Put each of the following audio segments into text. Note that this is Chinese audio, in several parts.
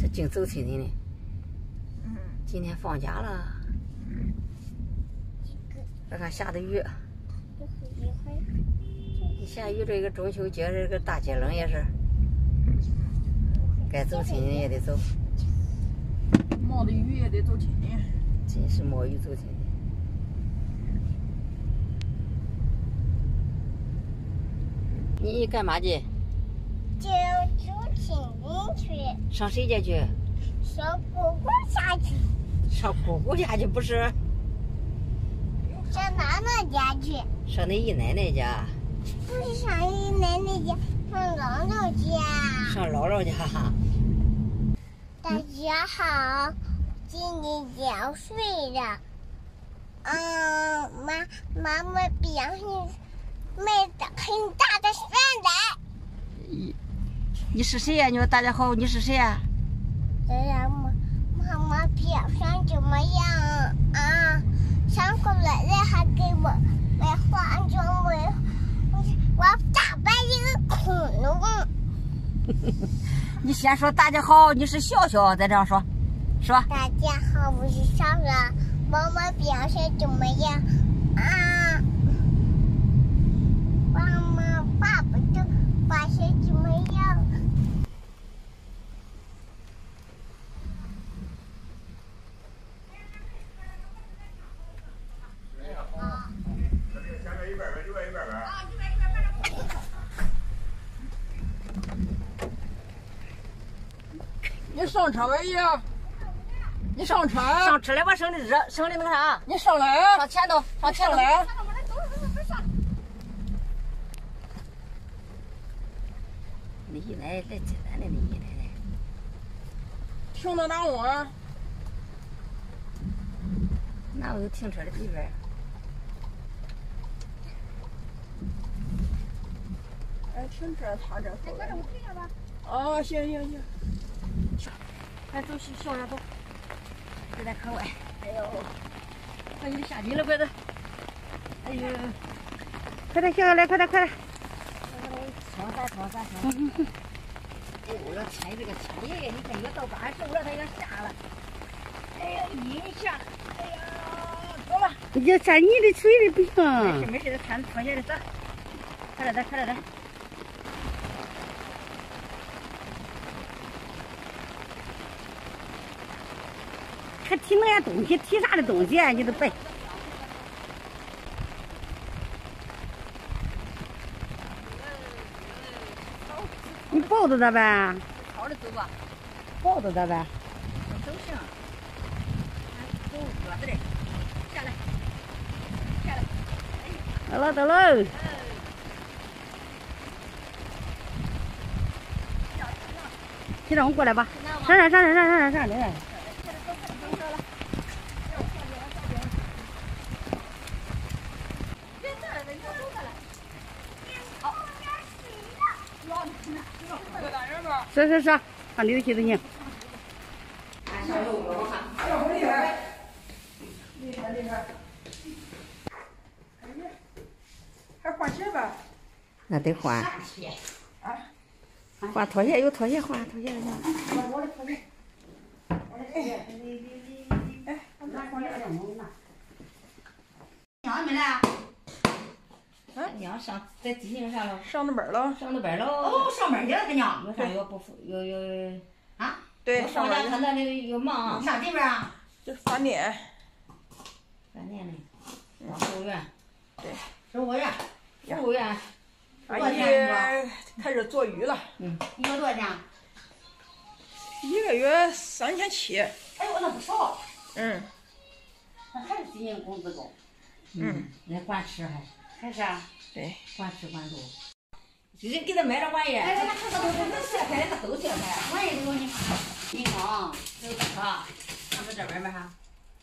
这净走亲戚呢。今天放假了。再看下的雨。下雨这个中秋节这个大街冷也是，该走亲戚也得走。 冒的雨也得走亲戚。 真是冒雨走亲戚。你干嘛去？ 就走亲戚去。 上谁家去？ 上姑姑家去。 上姑姑家去不是？ 上奶奶家去。 上你姨奶奶家。 不是上姨奶奶家，上姥姥家。 上姥姥家。 大家好，今天就要睡了。妈妈表现买的很大的饭来。 你是谁呀？你说大家好，你是谁呀？ 妈妈表现怎么样啊？上课来了还给我化妆，我打扮一个恐龙。 你先说大家好，你是笑笑，再这样说，说。 大家好，我是笑笑。妈妈表现怎么样啊？爸爸的表现怎么样？ 你上车吧，姨。你上车。 上车来吧，省的热，省的那个啥。 你上来。 上前头，上前头。 来。 你姨奶奶来接咱的，你姨奶奶。 停到哪屋啊？ 哪有停车的地方？ 哎，停这，他这后边。哦，行。 快走，小点走，别在课外。哎呦，快点下地了，快点！哎呦，快点下来，快点！超三。哎呦，要牵这个牵爷爷，你看越到半熟了，他要下了。哎呀，一下，哎呀，走了。要下你的水的不行。没事，穿拖鞋的走。快点。还提那些东西，提啥的东西啊？你都背。你抱着它呗。朝着走吧。抱着它呗。都行。走脚子嘞，下来。到喽。先让我过来吧。上。是，上你的鞋子行。 厉害！还换鞋吧？ 那得换。换拖鞋有拖鞋换，拖鞋行。我的拖鞋。 哎， 娘没来？娘上在机器上了。 上的班了。 哦，上班去了，他娘。有啥有啊？ 对， 放假他那里有忙，啥地方啊？ 就是饭店。 饭店里，服务员。 对。 服务员。 阿姨开始做鱼了。 一个多少钱？ 一个月3700。 哎呦，那不少。 那还是今年工资高。那管吃还是啊？ 对。 管吃管住。人给他买点玩意儿。哎，那都卸开，那都卸开。玩意儿都你看，银行、手车，咱们这边没啥。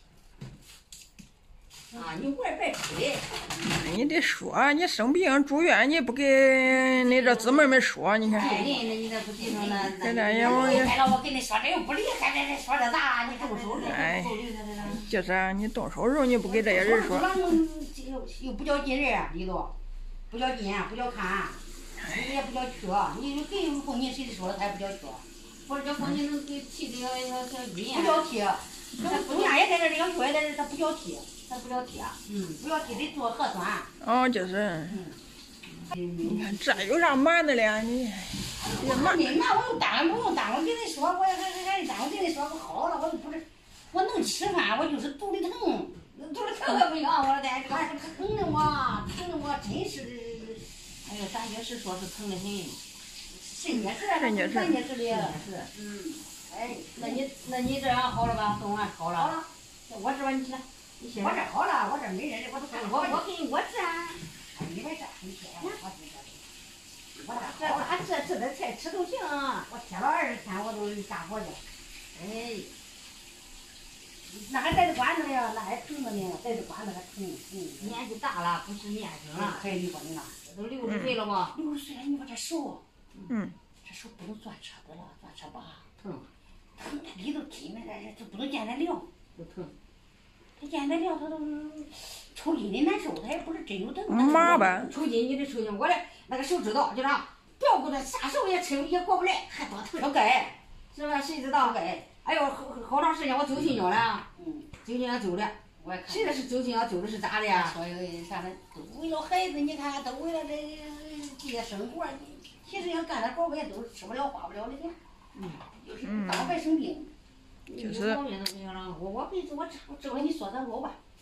你玩白出的。 你得说，你生病住院，你不给那这姊妹们说，你看。 对，那你这不地方那。 这点也我也。 我跟你说，这又不厉害，这说这咋？你动手哎，就是啊，你动手时候你不给这些人说。 又不叫进人，里头不叫进，不叫看，也不叫去，你给后你谁说了他也不叫去。 或者叫风景能给提这个小语言。不叫提，中间也在这，这个月在这，它不叫提，它不叫提啊。不叫提得做核酸。 哦，就是。你看这有啥瞒的了？你我没瞒，我又当不用当，我跟你说，我还当，我跟你说我好了，我又不是，我能吃饭，我就是肚里疼，肚里疼还不行，我说的这个疼的我真是，哎呦，咱也是说是疼的很，肾结石，肾结石的，是，哎，那你这样好了吧？动完好了。好了，我这吧你去，我这好了，我这没人，我给我这。你别这，你贴我这点菜吃都行，我贴了20天，我都干活去。哎，那还带着管子呢，那还疼着呢，带着管子还疼。年纪大了，不是年轻了。还有你说你呢？这都60岁了吧？60岁了，你说这手，这手不能转车子了，转车把疼的里头筋呢，这不能见咱凉，都疼。他现在聊他都抽筋的难受，他也不是真有疼。 麻烦。 抽筋你得抽筋，我的那个手指头就这样，掉过来啥时候也吃也过不来，还多疼。要该，是吧？谁知道该？哎呦，好长时间我揪心脚了，揪心了揪的。我看。谁的是揪心了揪的是咋的呀？说有啥的，都为了孩子，你看都为了这些生活，其实要干点活我也都吃不了花不了的钱。就是当白生病。 就是。 我跟你说，我这回你说的我吧。